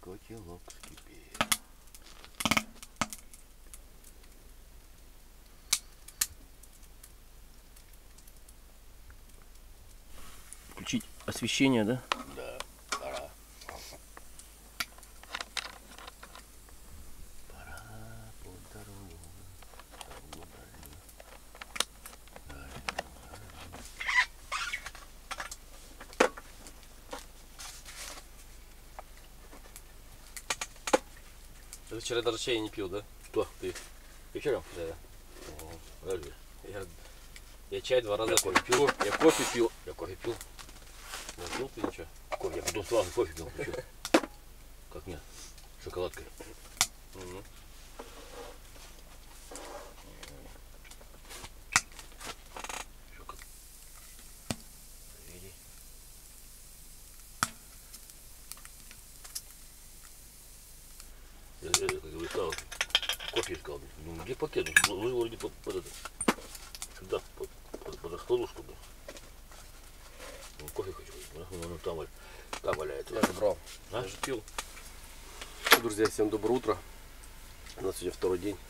котелок вскипел. Включить освещение, да? Да, пора. Пора по дорогу. Ты вчера даже чай не пил, да? Что, ты вечером? Да. О, разве? Я чай 2 раза Я пил. кофе пил. Я кофе пил. Я кофе пил. Не пил ты ничего? Кофе, я потом сразу кофе пил. Ты что? Как нет? Шоколадкой. Угу. Види. Я как искал, кофе искал. Ну, где пакет? Вы вроде под это. Сюда, под раскладушку. Ну, кофе хочу. Ну, там валяется. Я же брал. А? Я же пил. Ну, друзья, всем доброе утро. У нас сегодня второй день.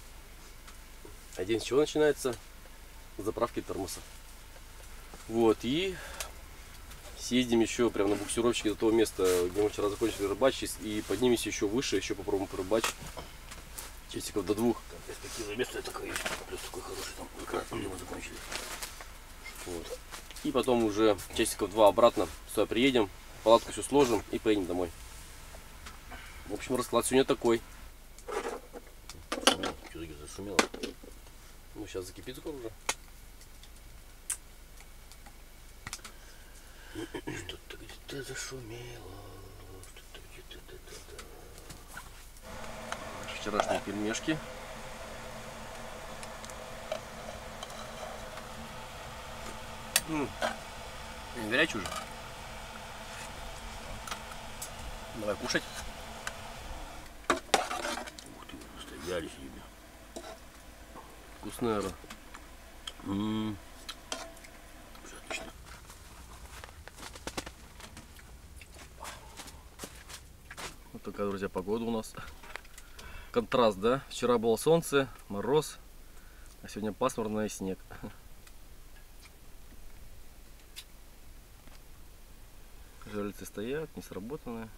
А день с чего начинается? С заправки термоса. Вот, и съездим еще прямо на буксировщике до того места, где мы вчера закончили рыбачить, и поднимемся еще выше, еще попробуем порыбачить. Часиков до 2. Там перспективное место такое есть. Плюс такой хороший там, как раз там, где мы закончили. Вот. И потом уже часиков 2 обратно сюда приедем, палатку все сложим и поедем домой. В общем, расклад сегодня такой. Шумел, что-таки зашумело. Ну, сейчас закипит скоро уже. Что-то где-то зашумело. Что-то где-то. Вчерашние пельмешки. Горячий уже. Давай кушать. Ух ты, настояли себе. Вкусная рыба. Все отлично. Вот такая, друзья, погода у нас. Контраст, да? Вчера было солнце, мороз, а сегодня пасмурно и снег. Жерлицы стоят, не сработанные.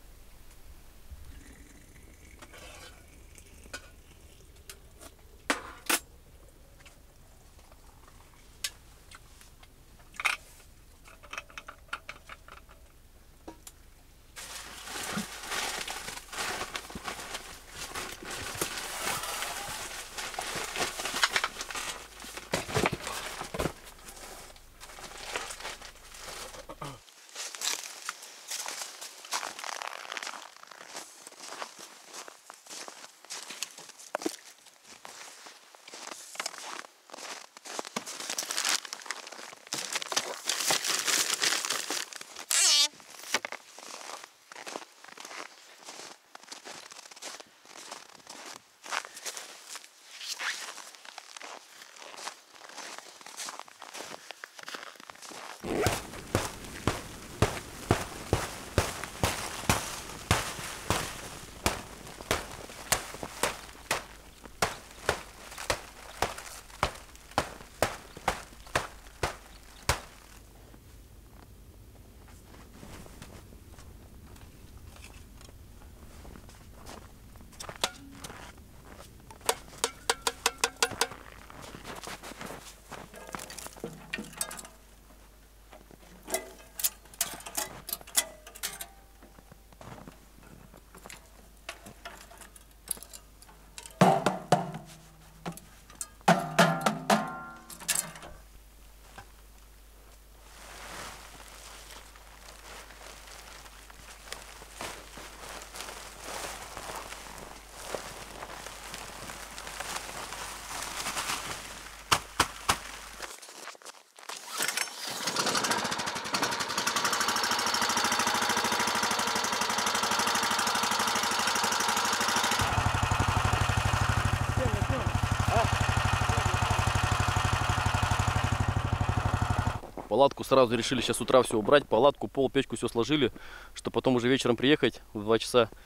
Палатку сразу решили сейчас с утра все убрать, палатку, пол, печку все сложили, чтобы потом уже вечером приехать в 2 часа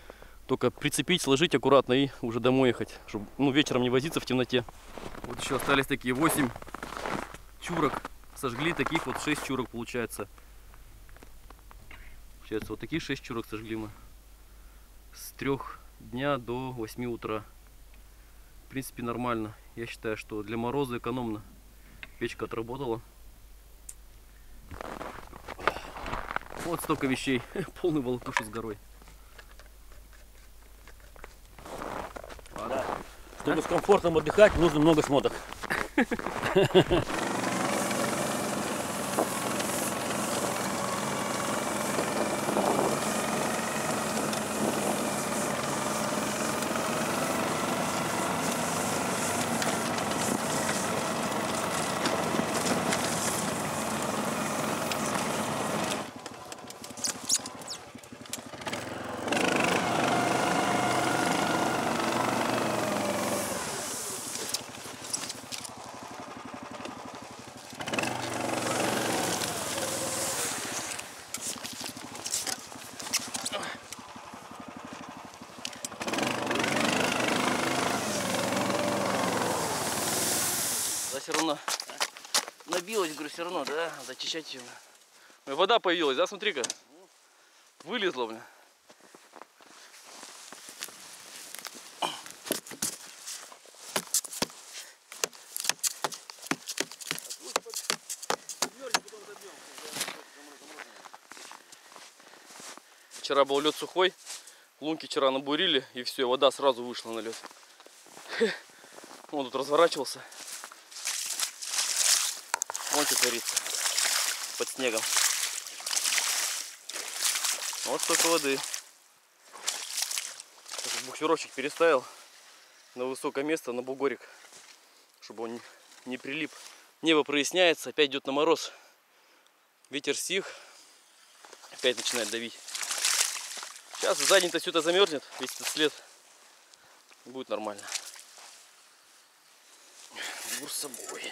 Только прицепить, сложить аккуратно и уже домой ехать, чтобы вечером не возиться в темноте. Вот еще остались такие 8 чурок. Сожгли таких вот 6 чурок получается. Получается вот таких 6 чурок сожгли мы. С 3 дня до 8 утра. В принципе нормально. Я считаю, что для мороза экономно. Печка отработала. Вот столько вещей. Полный волокуш с горой. Чтобы с комфортом отдыхать, нужно много шмоток. Все равно набилась, говорю, все равно, да, надо очищать ее. Вода появилась, да, смотри-ка. Вылезла, бля. Вчера был лед сухой, лунки вчера набурили, и все, вода сразу вышла на лед. Он тут разворачивался. Вон что творится под снегом. Вот столько воды. Буксировщик переставил на высокое место, на бугорик, чтобы он не прилип. Небо проясняется, опять идет на мороз. Ветер стих, опять начинает давить. Сейчас за день-то все это замерзнет, весь этот след. Будет нормально. Бур с собой.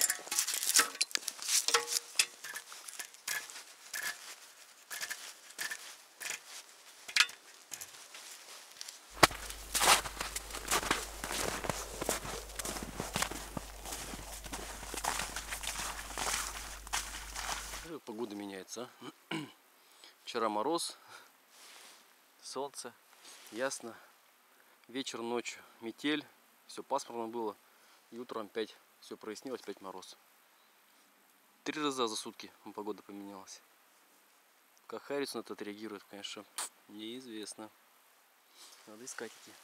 Погода меняется. Вчера мороз, солнце, ясно. Вечер, ночью метель, все пасмурно было. И утром опять все прояснилось, опять мороз. 3 раза за сутки погода поменялась. Как Харрис на это отреагирует, конечно, неизвестно. Надо искать идти.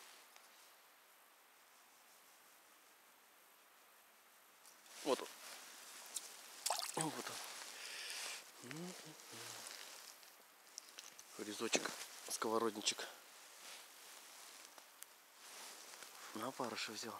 Вот он. Вот он. Резочек, сковородничек. На опарыша взял.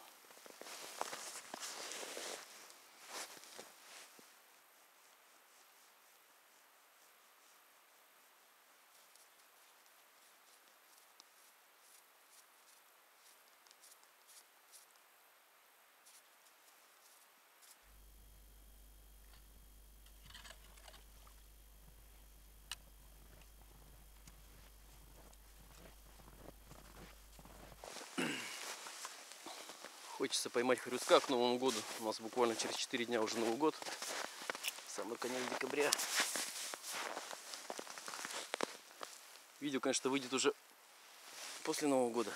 Хочется поймать хрюска к Новому году. У нас буквально через 4 дня уже Новый год. Самый конец декабря. Видео, конечно, выйдет уже после Нового года.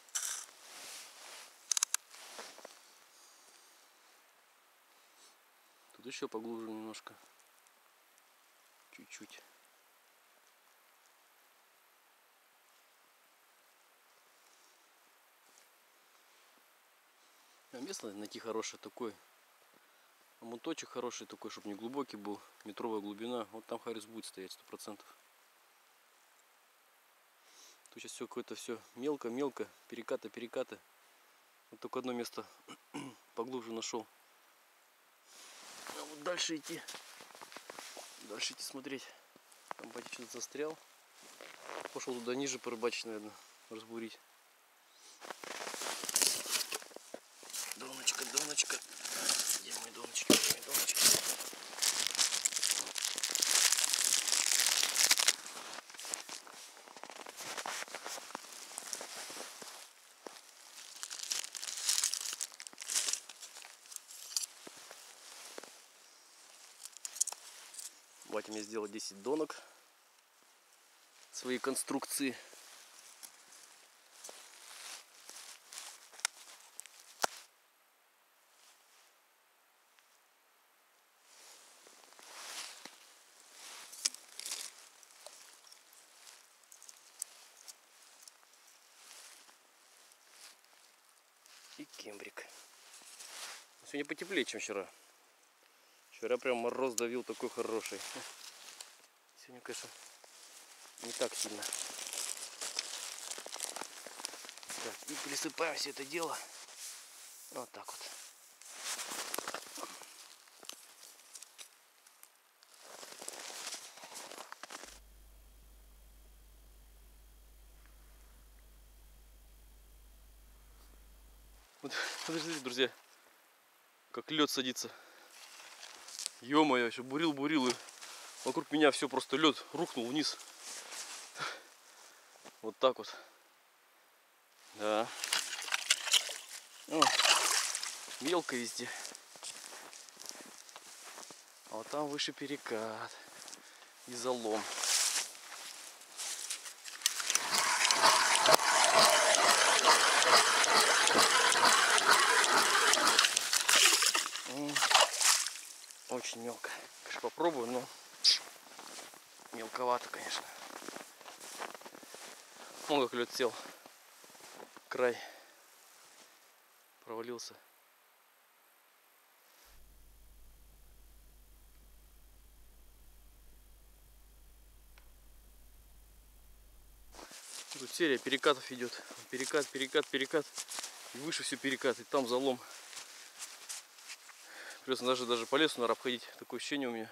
Тут еще поглубже немножко. Чуть-чуть. А место найти хорошее такое. Омуточек хороший такой, чтобы не глубокий был. Метровая глубина. Вот там Харрис будет стоять 100%. Тут сейчас все какое-то все мелко-мелко. Перекаты. Вот только одно место поглубже нашел. А вот дальше идти. Дальше идти смотреть. Там батя что-то застрял. Пошел туда ниже порыбачить, наверное. Разбурить. Доночка. Где мои доночки? Батя мне сделал 10 донок. Свои конструкции. И кембрик. Сегодня потеплее, чем вчера. Вчера прям мороз давил такой хороший. Сегодня, конечно, не так сильно. Так, и присыпаем все это дело. Вот так вот. Вот, подождите, друзья, как лед садится. Ё-моё, еще бурил, и вокруг меня все просто лед рухнул вниз. Вот так вот. Да. О, мелко везде. А вот там выше перекат и залом. Очень мелко. Конечно, попробую, но мелковато, конечно. Вон как лед сел. Край провалился. Тут серия перекатов идет. Перекат. И выше все перекат. И там залом. Придется даже по лесу, наверное, обходить. Такое ощущение у меня.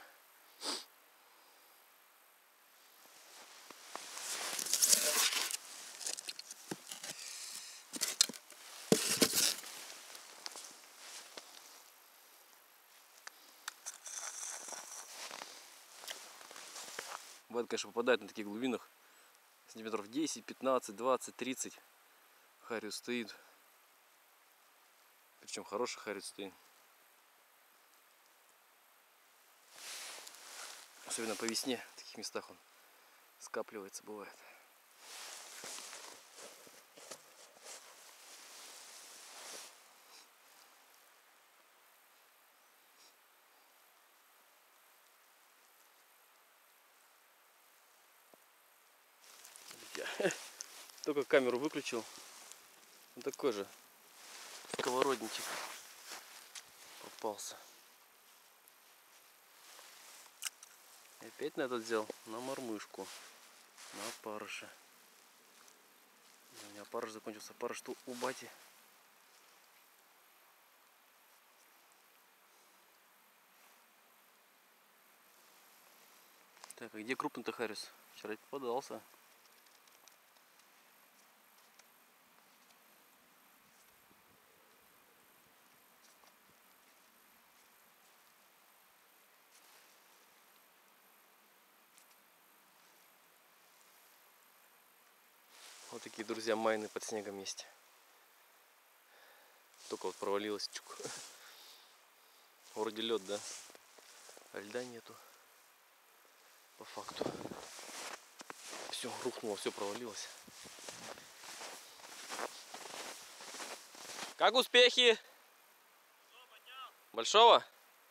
Бывает, конечно, попадает на таких глубинах. Сантиметров 10, 15, 20, 30. Хариус стоит. Причем хороший хариус стоит. Особенно по весне в таких местах он скапливается, бывает. Я только камеру выключил. Вот такой же сковородничек попался. И опять на этот взял, на мормышку, на опарыша. У меня опарыш закончился, опарыш что у бати. Так, а где крупный-то хариус? Вчера попадался. Вот такие, друзья, майны под снегом есть. Только вот провалилась. Чук. Вроде лед, да? А льда нету. По факту. Все рухнуло, все провалилось. Как успехи? Большого?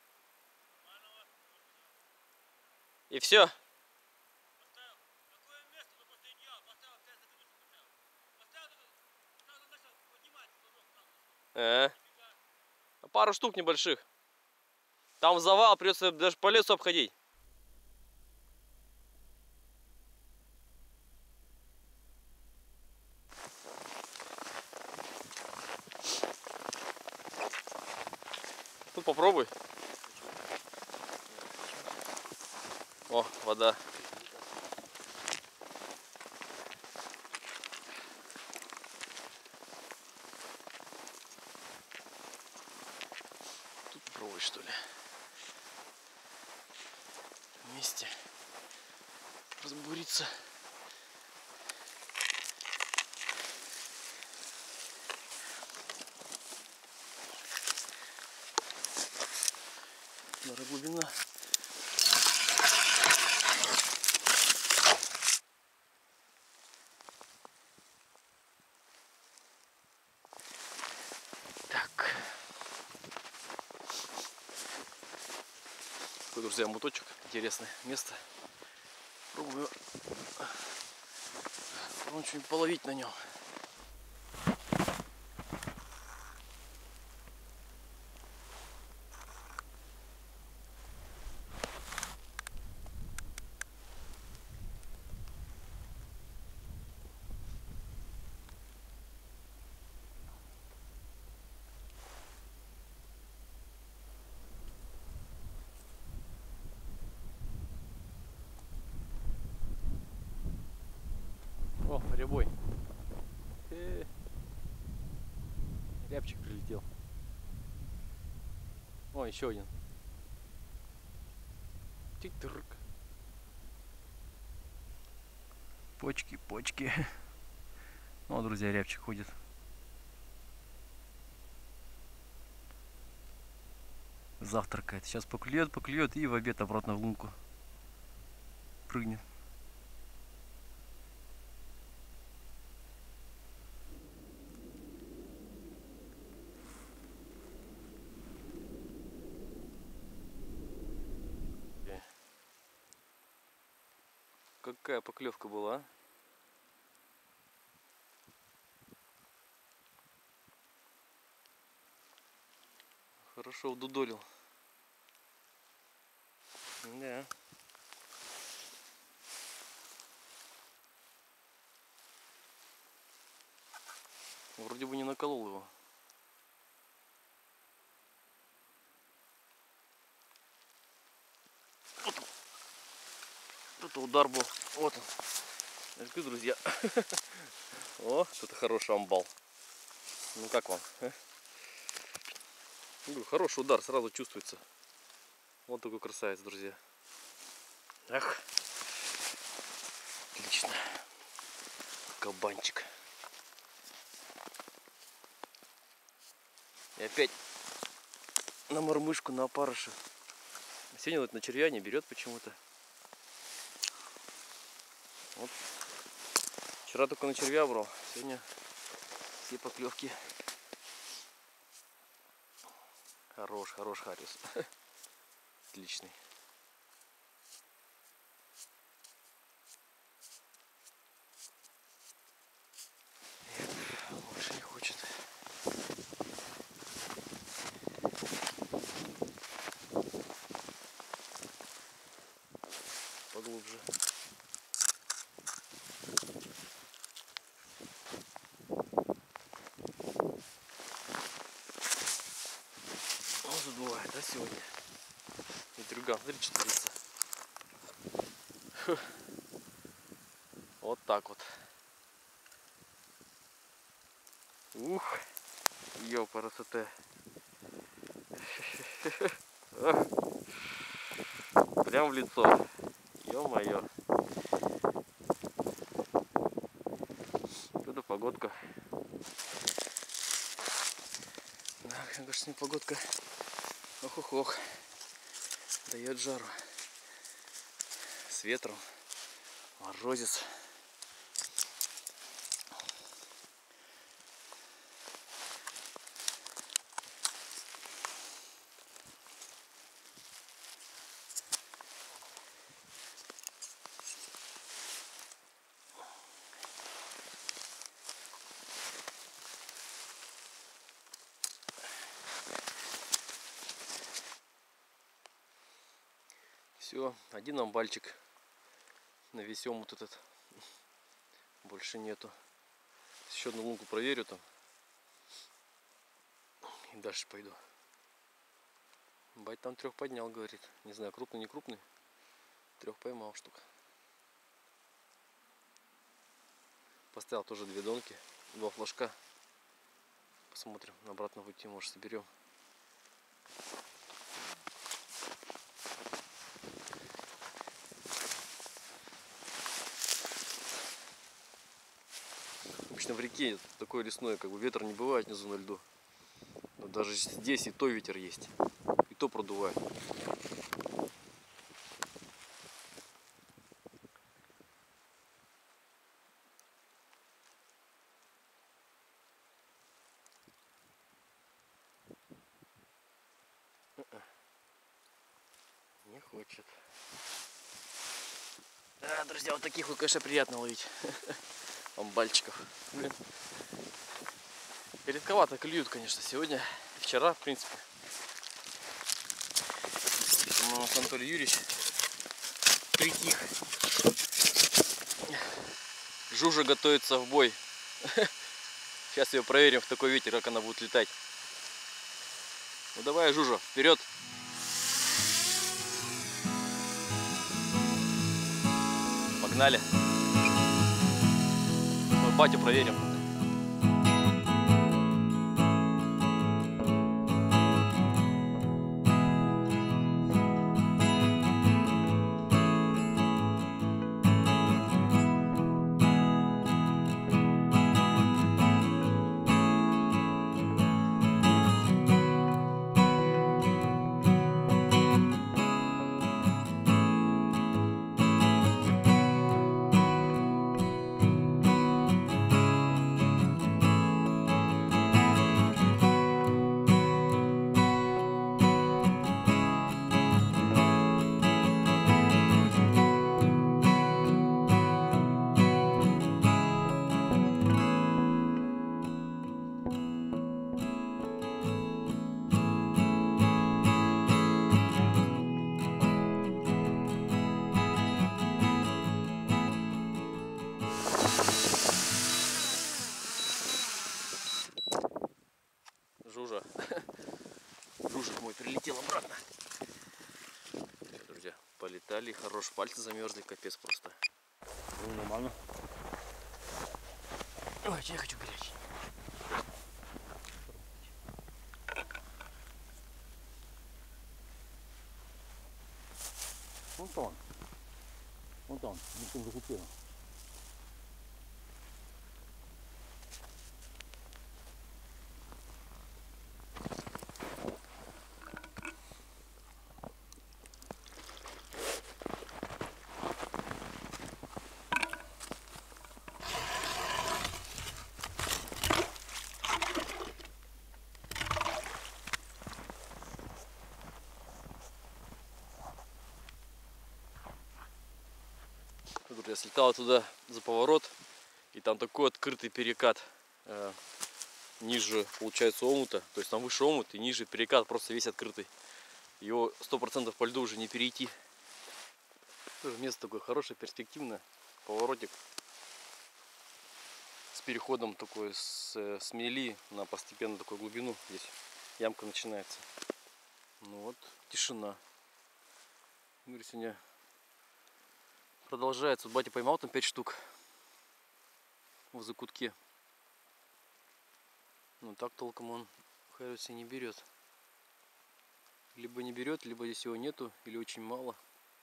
И все? Пару штук небольших. Там завал, придется даже по лесу обходить. Тут попробуй. О, вода. Тут попробуй, что ли. Вместе разбуриться. Наверное, глубина. друзья, муточек. Интересное место. Пробую что-нибудь половить на нем. О, рябой. Рябчик прилетел. О, еще один. Тик-тырк. Почки, почки. О, друзья, рябчик ходит. Завтракает. Сейчас поклюет и в обед обратно в лунку прыгнет. Какая поклевка была, а? Хорошо удудолил. Да. Вроде бы не наколол его. Это удар был. Вот он. Я говорю, друзья. О, это хороший амбал. Ну как вам? Хороший удар, сразу чувствуется. Вот такой красавец, друзья. Ах. Отлично. Кабанчик. И опять на мормышку, на опарыша. Сегодня вот на червя не берет почему-то. Вот. Вчера только на червя брал, сегодня все поклевки. Хорош хариус. Отличный. Больше не хочет. Поглубже. Бывает, да, сегодня? И друган, смотри, что творится. Вот так вот. Ух, ёпарасоте. Прям в лицо. Ё-моё. Тут погодка. Да, конечно, погодка. Ох-ох-ох. Дает жару. С ветром. Морозец. Все, один амбальчик на весь омут этот. Больше нету. Еще одну лунку проверю там. И дальше пойду. Бать там 3 поднял, говорит. Не знаю, крупный, не крупный. 3 поймал штук. Поставил тоже 2 донки, 2 флажка. Посмотрим, на обратном пути, может, соберем. Обычно в реке такое лесное, как бы ветра не бывает внизу на льду. Но даже здесь и то ветер есть. И то продувает. Не хочет. Да, друзья, вот таких вот, конечно, приятно ловить. Амбальчиков. Блин. Редковато клюют, конечно, сегодня. Вчера, в принципе. У нас Анатолий Юрьевич притих. Жужа готовится в бой. Сейчас ее проверим в такой ветер, как она будет летать. Ну давай, Жужа, вперед! Погнали! Мы батю проверим. Жужа. Жужик мой прилетел обратно. Все, друзья, полетали. Хорош, пальцы замерзли, капец просто. Ну, нормально. Ой, я хочу горячий. Вот он. Вот он. Не закупил. Я слетал туда за поворот, и там такой открытый перекат ниже, получается, омута. То есть там выше омут и ниже перекат просто весь открытый. Его 100% по льду уже не перейти. Тоже место такое хорошее, перспективное. Поворотик с переходом такой с мели на постепенно такую глубину. Здесь ямка начинается. Ну вот, тишина. Говорю, сегодня продолжается. Вот батя поймал там 5 штук в закутке. Но так толком он кажется не берет. Либо не берет, либо здесь его нету, или очень мало.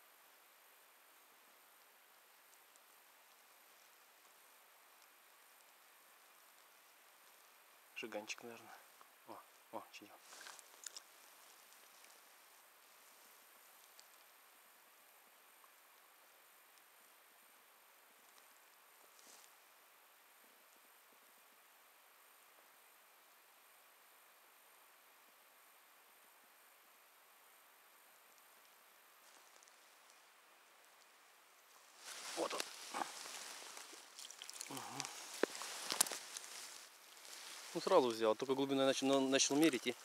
Жиганчик, наверное. О, чья. Вот он. Угу. Ну сразу взял, только глубину начал мерить и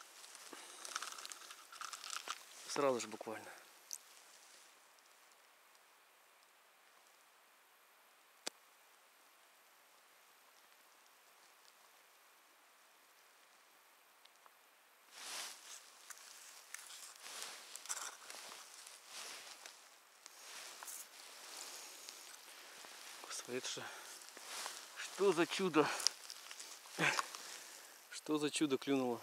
сразу же буквально. Посмотрите, что за чудо! Что за чудо клюнуло?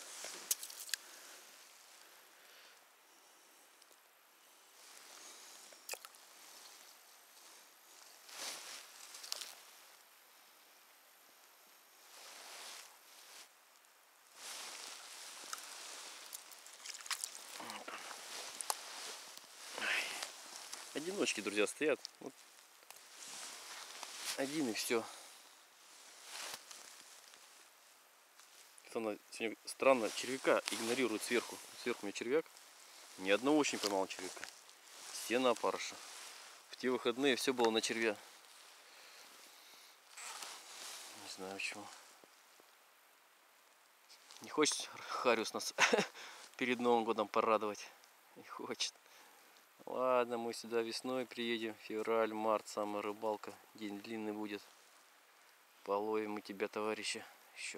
Одиночки, друзья, стоят. Вот. Один и все. Сегодня странно, червяка игнорирует сверху. Сверху у меня червяк. Ни одного очень поймал червяка. Все на опарыша. В те выходные все было на червя. Не знаю почему. Не хочет Хариус нас перед Новым годом порадовать. Не хочет. Ладно, мы сюда весной приедем. Февраль, март, самая рыбалка. День длинный будет. Половим мы тебя, товарищи, еще.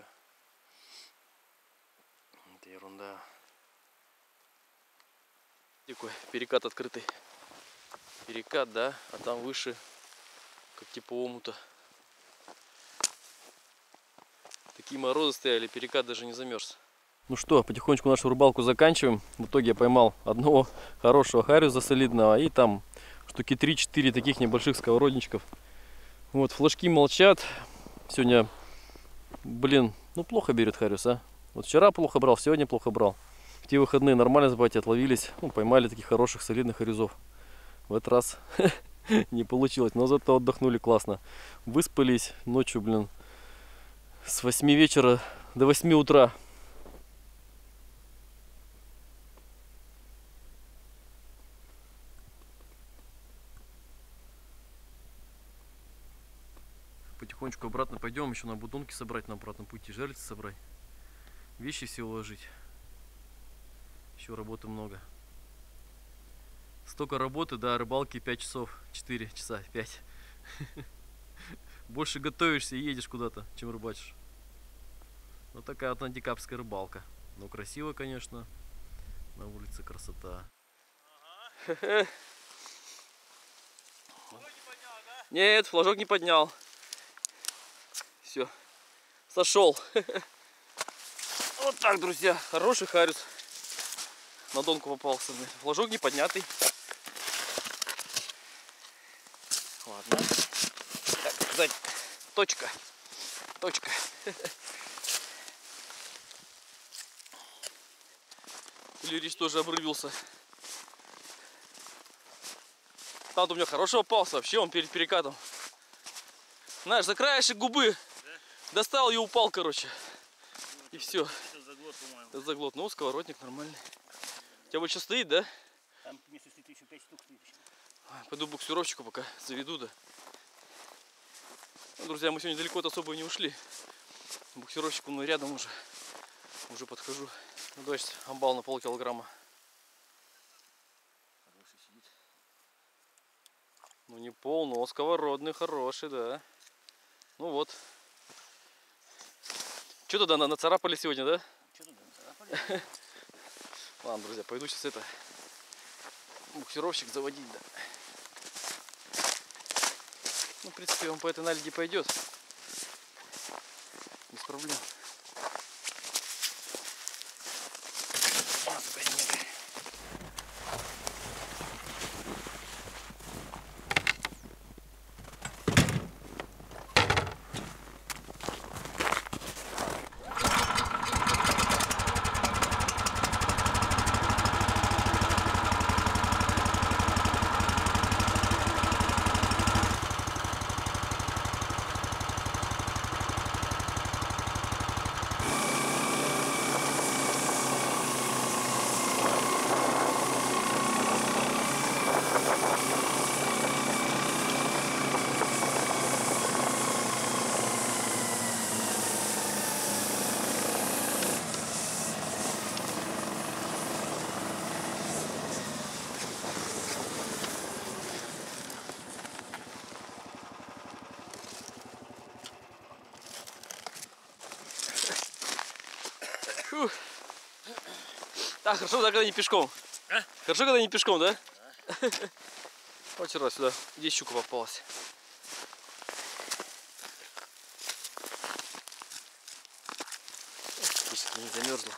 Это ерунда. Такой перекат открытый. Перекат, да? А там выше, как типа омута. Такие морозы стояли, перекат даже не замерз. Ну что, потихонечку нашу рыбалку заканчиваем. В итоге я поймал одного хорошего хариуса солидного и там штуки 3-4 таких небольших сковородничков. Вот, флажки молчат. Сегодня, блин, ну плохо берет хариус, а. Вот вчера плохо брал, сегодня плохо брал. В те выходные нормально с батей отловились, ну, поймали таких хороших солидных хариусов. В этот раз не получилось, но зато отдохнули классно. Выспались ночью, блин, с 8 вечера до 8 утра. Потихонечку обратно пойдем, еще на будонки собрать, на обратном пути жерлицы собрать, вещи все уложить. Еще работы много. Столько работы, да, рыбалки 5 часов, 4 часа, 5. Больше готовишься и едешь куда-то, чем рыбачишь. Вот такая вот антикапская рыбалка. Ну, красиво, конечно. На улице красота. Ага. Нет, флажок не поднял. Все, сошел. Вот так, друзья, хороший хариус. На донку попался. Флажок не поднятый. Ладно. Так сказать, точка. Точка. Лерич тоже обрывился. Там у меня хороший попался. Вообще он перед перекатом. Знаешь, за краешек губы достал и упал, короче. И все. Это заглот, по-моему. Это заглот. Ну, сковородник нормальный. У тебя вот сейчас стоит, да? Там вместе стоит еще 5 штук. Пойду буксировщику пока заведу, да. Ну, друзья, мы сегодня далеко-то особо не ушли. Буксировщику мной рядом уже. Уже подхожу. Ну, давай сейчас амбал на полкилограмма. Хороший сидит. Ну, не пол, но сковородный, хороший, да. Ну вот. Что туда нацарапали сегодня, да? Что туда нацарапали? Ладно, друзья, пойду сейчас это буксировщик заводить, да. Ну, в принципе, он по этой наледи пойдет. Без проблем. Фух. Так, хорошо, да, когда не пешком. А? Хорошо, когда не пешком, да? Да. Вот вчера сюда, здесь щука попалась. Практически не замерзла.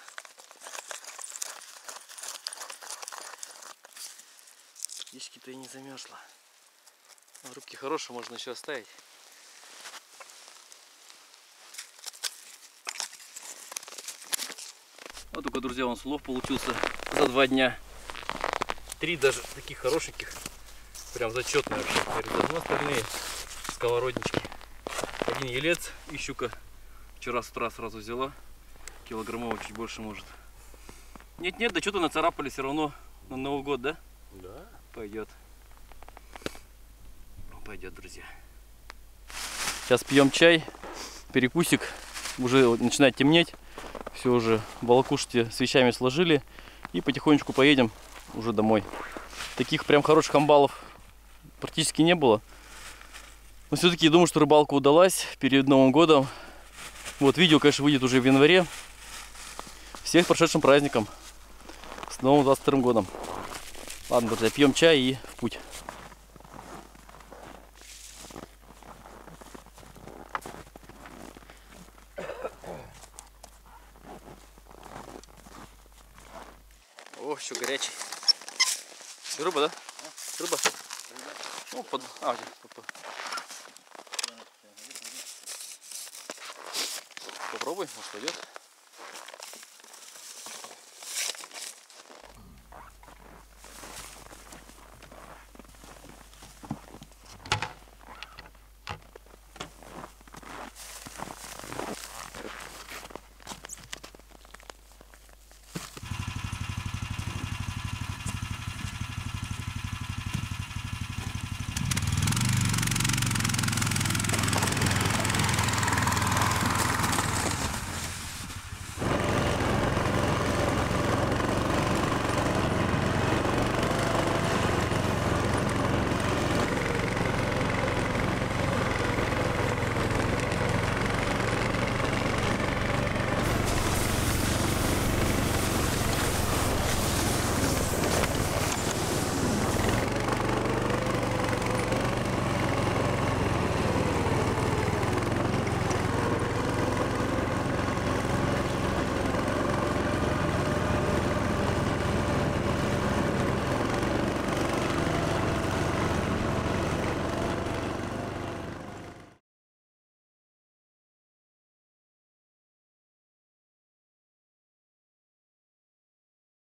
Практически-то и не замерзла. Рыбки хорошие, можно еще оставить. Вот только, друзья, он улов получился за 2 дня. 3 даже таких хорошеньких. Прям зачетные вообще. Давно остальные сковороднички. 1 елец и щука. Вчера с утра сразу взяла. Килограммово чуть больше может. Нет-нет, да что-то нацарапали все равно. На Новый год, да? Да. Пойдет. Пойдет, друзья. Сейчас пьем чай, перекусик. Уже начинает темнеть. Все уже волокушки с вещами сложили. И потихонечку поедем уже домой. Таких прям хороших амбалов практически не было. Но все-таки я думаю, что рыбалка удалась перед Новым годом. Вот видео, конечно, выйдет уже в январе. Всех с прошедшим праздником. С новым 22 годом. Ладно, друзья, пьем чай и в путь. О, еще горячий. Рыба, да? Рыба? Ну, под... Попробуй, может пойдет.